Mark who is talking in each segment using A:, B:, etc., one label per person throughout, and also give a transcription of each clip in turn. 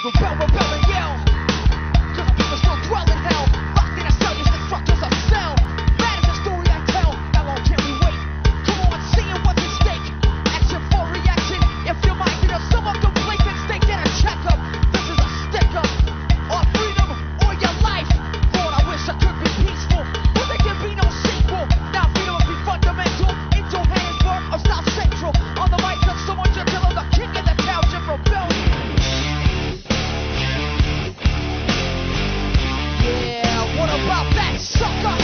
A: Rebel, rebel and yell. Cause people still dwell in hell. Locked in a cell, use destructors of cell. That is the story I tell. How long can we wait? Come on, seeing what's at stake. Action for reaction. If you're minded of some of the blatant stake, get a checkup. This is a stick-up. Or freedom, or your life. Lord, I wish I could be peaceful, but there can be no sequel. Now freedom will be fundamental. In Johannesburg or South Central. On the mic of someone to tell the king in the township rebellion. Yeah, what about that sucker?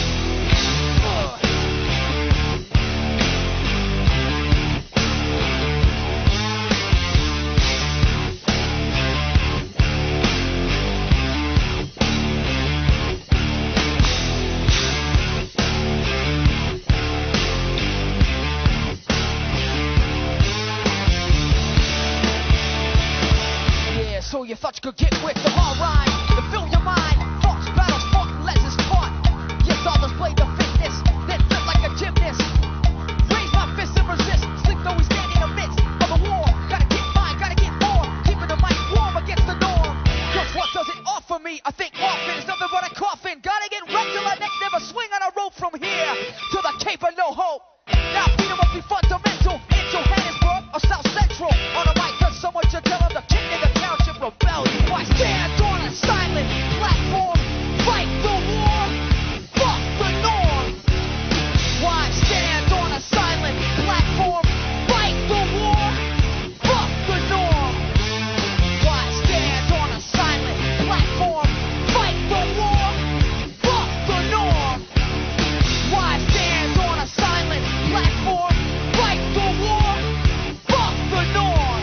A: Yeah, so you thought you could get with the hard rhyme to fill your mind. Thoughts, battles, fought, and lessons taught. Yes, all displayed the fitness, then flip like a gymnast. Raise my fist and resist. Sleep though we stand in the midst of a war. Gotta get mine, gotta get more. Keeping the mic warm against the norm. Cause what does it offer me? I think often is nothing but a coffin. Gotta get wrecked till my neck never swing on a rope from here to the Cape of No Hope. Now freedom must be fundamental. In Johannesburg or South Central. On a mic, cause someone should tell them the king in the township rebellion. Why stand on a silent platform? Fight the war. Fuck the norm. Why stand on a silent platform? Fight the war. Fuck the norm. Why stand on a silent platform? Fight the war. Fuck the norm. Why stand on a silent platform? Fight the war. Fuck the norm.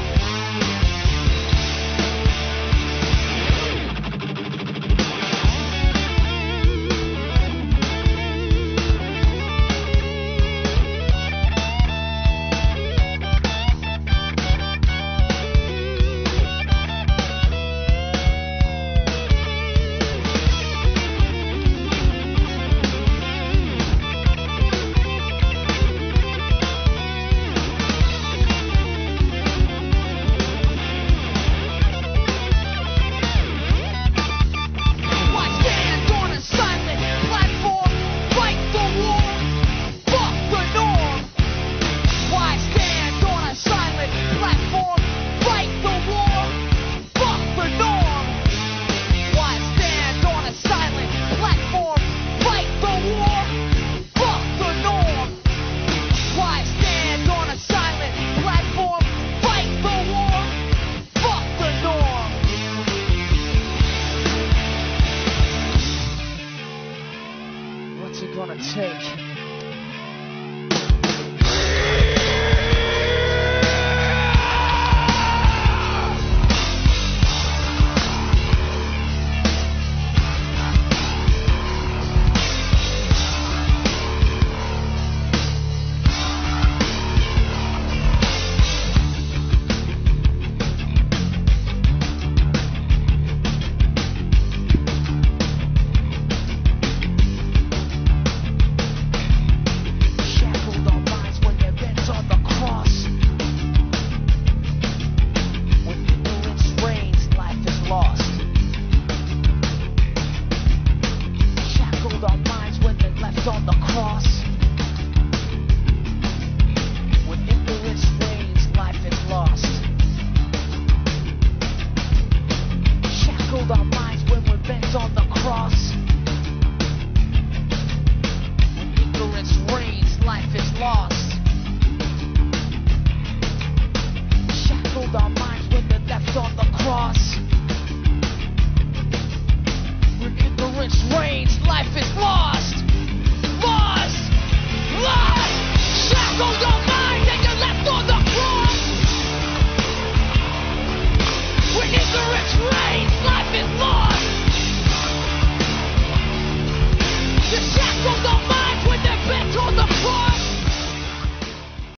A: Why stand on a silent platform? Fight the war. Fuck the norm. Why stand on a silent platform? Fight the war. Fuck the norm. Why stand on a silent platform? Fight the war. Fuck the norm. Why stand on a silent platform? Fight the war. Fuck the norm. What's it gonna take? Shackled our minds when they're bent on the cross. When ignorance reigns, life is lost. Shackled our minds when they're left on the cross. When ignorance reigns, life is lost. Shackled our minds when we're bent on the cross. When ignorance reigns, life is lost. Shackled our minds when they're left on the cross. When ignorance reigns, life is lost. Lost! Lost! Shackled our minds and you're left on the cross. When ignorance reigns.